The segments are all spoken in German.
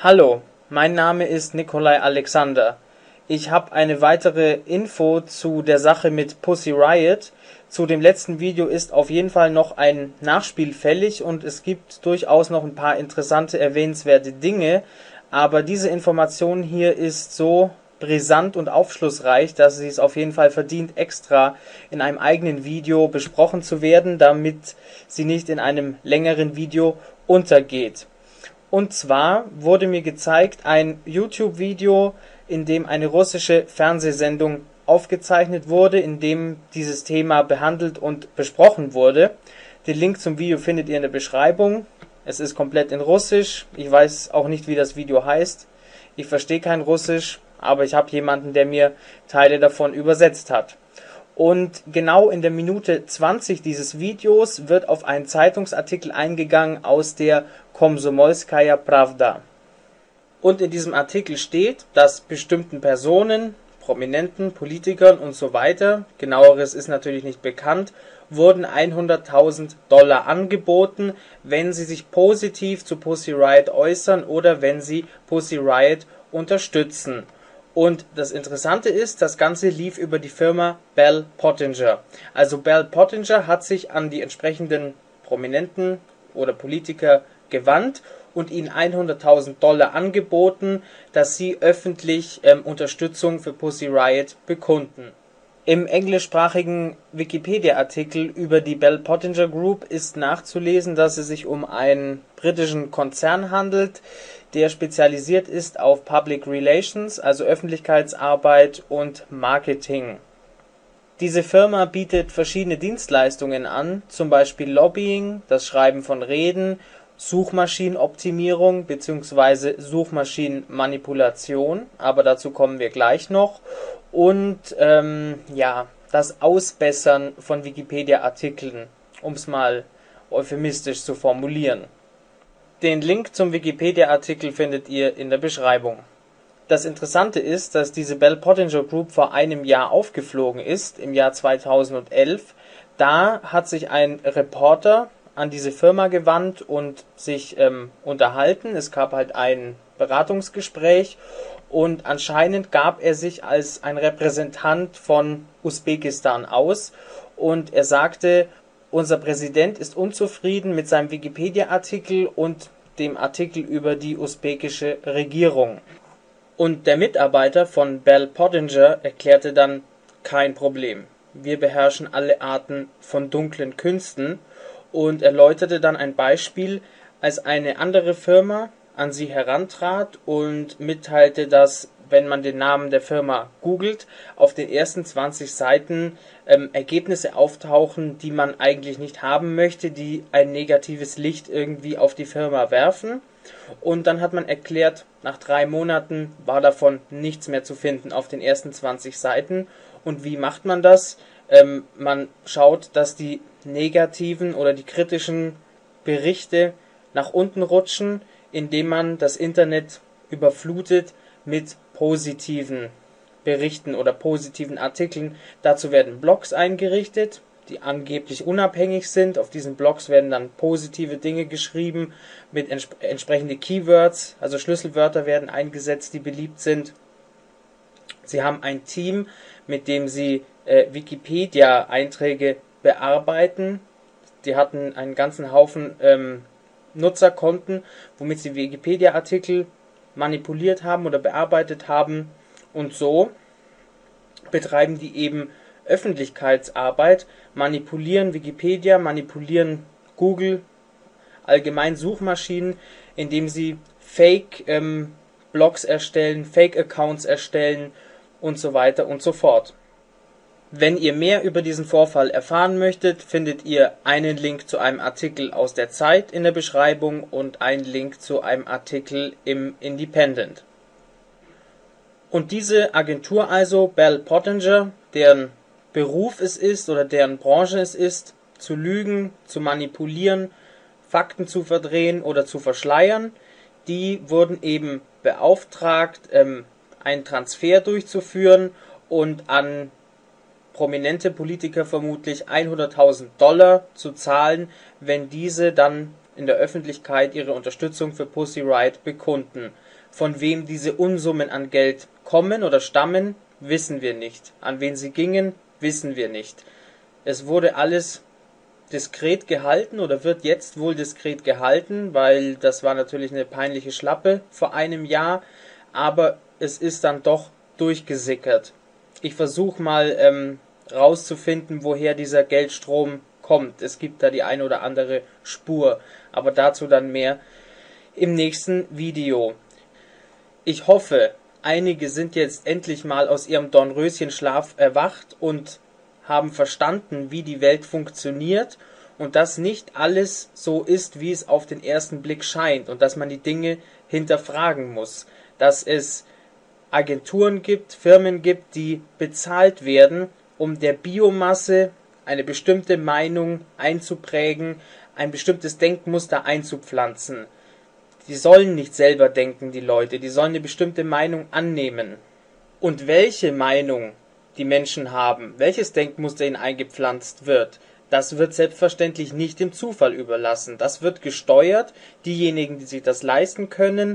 Hallo, mein Name ist Nikolai Alexander. Ich habe eine weitere Info zu der Sache mit Pussy Riot. Zu dem letzten Video ist auf jeden Fall noch ein Nachspiel fällig und es gibt durchaus noch ein paar interessante, erwähnenswerte Dinge. Aber diese Information hier ist so brisant und aufschlussreich, dass sie es auf jeden Fall verdient, extra in einem eigenen Video besprochen zu werden, damit sie nicht in einem längeren Video untergeht. Und zwar wurde mir gezeigt ein YouTube-Video, in dem eine russische Fernsehsendung aufgezeichnet wurde, in dem dieses Thema behandelt und besprochen wurde. Den Link zum Video findet ihr in der Beschreibung. Es ist komplett in Russisch. Ich weiß auch nicht, wie das Video heißt. Ich verstehe kein Russisch, aber ich habe jemanden, der mir Teile davon übersetzt hat. Und genau in der Minute 20 dieses Videos wird auf einen Zeitungsartikel eingegangen aus der Komsomolskaja Prawda. Und in diesem Artikel steht, dass bestimmten Personen, Prominenten, Politikern und so weiter, genaueres ist natürlich nicht bekannt, wurden $100.000 angeboten, wenn sie sich positiv zu Pussy Riot äußern oder wenn sie Pussy Riot unterstützen. Und das Interessante ist, das Ganze lief über die Firma Bell Pottinger. Also Bell Pottinger hat sich an die entsprechenden Prominenten oder Politiker gewandt und ihnen $100.000 angeboten, dass sie öffentlich Unterstützung für Pussy Riot bekunden. Im englischsprachigen Wikipedia-Artikel über die Bell Pottinger Group ist nachzulesen, dass es sich um einen britischen Konzern handelt, der spezialisiert ist auf Public Relations, also Öffentlichkeitsarbeit und Marketing. Diese Firma bietet verschiedene Dienstleistungen an, zum Beispiel Lobbying, das Schreiben von Reden, Suchmaschinenoptimierung bzw. Suchmaschinenmanipulation, aber dazu kommen wir gleich noch, und das Ausbessern von Wikipedia-Artikeln, um es mal euphemistisch zu formulieren. Den Link zum Wikipedia-Artikel findet ihr in der Beschreibung. Das Interessante ist, dass diese Bell Pottinger Group vor einem Jahr aufgeflogen ist, im Jahr 2011. Da hat sich ein Reporter an diese Firma gewandt und sich unterhalten. Es gab halt ein Beratungsgespräch und anscheinend gab er sich als ein Repräsentant von Usbekistan aus und er sagte, unser Präsident ist unzufrieden mit seinem Wikipedia-Artikel und dem Artikel über die usbekische Regierung. Und der Mitarbeiter von Bell Pottinger erklärte dann, kein Problem, wir beherrschen alle Arten von dunklen Künsten, und erläuterte dann ein Beispiel, als eine andere Firma an sie herantrat und mitteilte, dass, wenn man den Namen der Firma googelt, auf den ersten 20 Seiten Ergebnisse auftauchen, die man eigentlich nicht haben möchte, die ein negatives Licht irgendwie auf die Firma werfen. Und dann hat man erklärt, nach 3 Monaten war davon nichts mehr zu finden auf den ersten 20 Seiten. Und wie macht man das? Man schaut, dass die negativen oder die kritischen Berichte nach unten rutschen, indem man das Internet überflutet mit positiven Berichten oder positiven Artikeln. Dazu werden Blogs eingerichtet, die angeblich unabhängig sind. Auf diesen Blogs werden dann positive Dinge geschrieben mit entsprechende Keywords, also Schlüsselwörter werden eingesetzt, die beliebt sind. Sie haben ein Team, mit dem sie Wikipedia-Einträge bearbeiten. Die hatten einen ganzen Haufen Nutzerkonten, womit sie Wikipedia-Artikel manipuliert haben oder bearbeitet haben, und so betreiben die eben Öffentlichkeitsarbeit, manipulieren Wikipedia, manipulieren Google, allgemein Suchmaschinen, indem sie Fake-Blogs erstellen, Fake-Accounts erstellen und so weiter und so fort. Wenn ihr mehr über diesen Vorfall erfahren möchtet, findet ihr einen Link zu einem Artikel aus der Zeit in der Beschreibung und einen Link zu einem Artikel im Independent. Und diese Agentur also, Bell Pottinger, deren Beruf es ist oder deren Branche es ist, zu lügen, zu manipulieren, Fakten zu verdrehen oder zu verschleiern, die wurden eben beauftragt, einen Transfer durchzuführen und an prominente Politiker vermutlich $100.000 zu zahlen, wenn diese dann in der Öffentlichkeit ihre Unterstützung für Pussy Riot bekunden. Von wem diese Unsummen an Geld kommen oder stammen, wissen wir nicht. An wen sie gingen, wissen wir nicht. Es wurde alles diskret gehalten oder wird jetzt wohl diskret gehalten, weil das war natürlich eine peinliche Schlappe vor einem Jahr, aber es ist dann doch durchgesickert. Ich versuche mal rauszufinden, woher dieser Geldstrom kommt. Es gibt da die eine oder andere Spur, aber dazu dann mehr im nächsten Video. Ich hoffe, einige sind jetzt endlich mal aus ihrem Dornröschenschlaf erwacht und haben verstanden, wie die Welt funktioniert und dass nicht alles so ist, wie es auf den ersten Blick scheint und dass man die Dinge hinterfragen muss, dass es Agenturen gibt, Firmen gibt, die bezahlt werden, um der Biomasse eine bestimmte Meinung einzuprägen, ein bestimmtes Denkmuster einzupflanzen. Die sollen nicht selber denken, die Leute, die sollen eine bestimmte Meinung annehmen. Und welche Meinung die Menschen haben, welches Denkmuster ihnen eingepflanzt wird, das wird selbstverständlich nicht dem Zufall überlassen. Das wird gesteuert. Diejenigen, die sich das leisten können,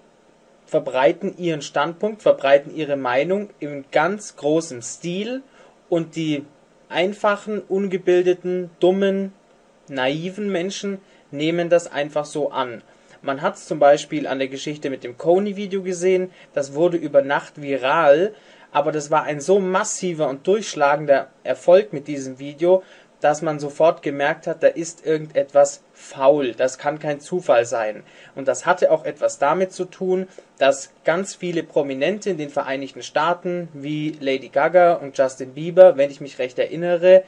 verbreiten ihren Standpunkt, verbreiten ihre Meinung in ganz großem Stil und die einfachen, ungebildeten, dummen, naiven Menschen nehmen das einfach so an. Man hat es zum Beispiel an der Geschichte mit dem Kony-Video gesehen, das wurde über Nacht viral, aber das war ein so massiver und durchschlagender Erfolg mit diesem Video, dass man sofort gemerkt hat, da ist irgendetwas faul, das kann kein Zufall sein. Und das hatte auch etwas damit zu tun, dass ganz viele Prominente in den Vereinigten Staaten, wie Lady Gaga und Justin Bieber, wenn ich mich recht erinnere,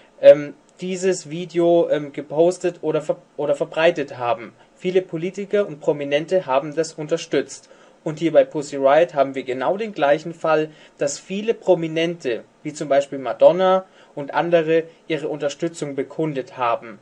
dieses Video gepostet oder verbreitet haben. Viele Politiker und Prominente haben das unterstützt. Und hier bei Pussy Riot haben wir genau den gleichen Fall, dass viele Prominente, wie zum Beispiel Madonna und andere, ihre Unterstützung bekundet haben.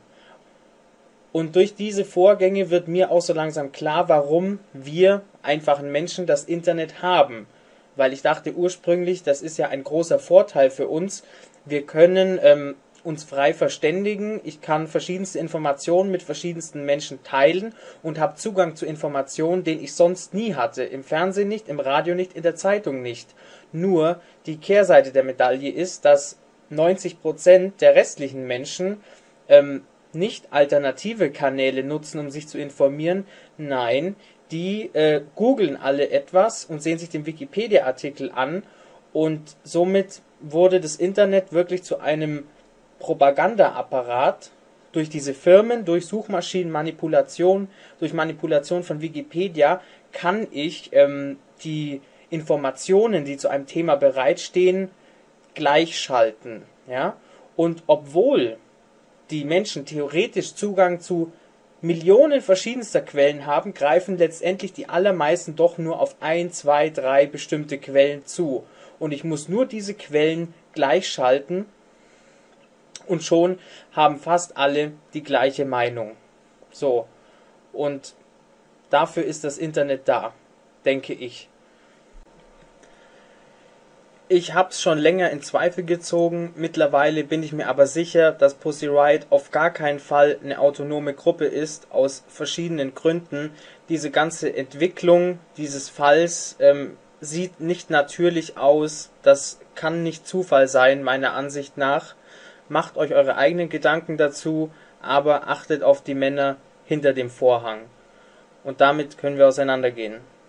Und durch diese Vorgänge wird mir auch so langsam klar, warum wir einfachen Menschen das Internet haben. Weil ich dachte ursprünglich, das ist ja ein großer Vorteil für uns. Wir können uns frei verständigen, ich kann verschiedenste Informationen mit verschiedensten Menschen teilen und habe Zugang zu Informationen, den ich sonst nie hatte. Im Fernsehen nicht, im Radio nicht, in der Zeitung nicht. Nur die Kehrseite der Medaille ist, dass 90% der restlichen Menschen nicht alternative Kanäle nutzen, um sich zu informieren. Nein, die googeln alle etwas und sehen sich den Wikipedia-Artikel an und somit wurde das Internet wirklich zu einem Propagandaapparat durch diese Firmen, durch Suchmaschinenmanipulation, durch Manipulation von Wikipedia kann ich die Informationen, die zu einem Thema bereitstehen, gleichschalten. Ja? Und obwohl die Menschen theoretisch Zugang zu Millionen verschiedenster Quellen haben, greifen letztendlich die allermeisten doch nur auf 1, 2, 3 bestimmte Quellen zu. Und ich muss nur diese Quellen gleichschalten und schon haben fast alle die gleiche Meinung. So, und dafür ist das Internet da, denke ich. Ich habe es schon länger in Zweifel gezogen, mittlerweile bin ich mir aber sicher, dass Pussy Riot auf gar keinen Fall eine autonome Gruppe ist, aus verschiedenen Gründen. Diese ganze Entwicklung dieses Falls sieht nicht natürlich aus, das kann nicht Zufall sein, meiner Ansicht nach. Macht euch eure eigenen Gedanken dazu, aber achtet auf die Männer hinter dem Vorhang. Und damit können wir auseinandergehen.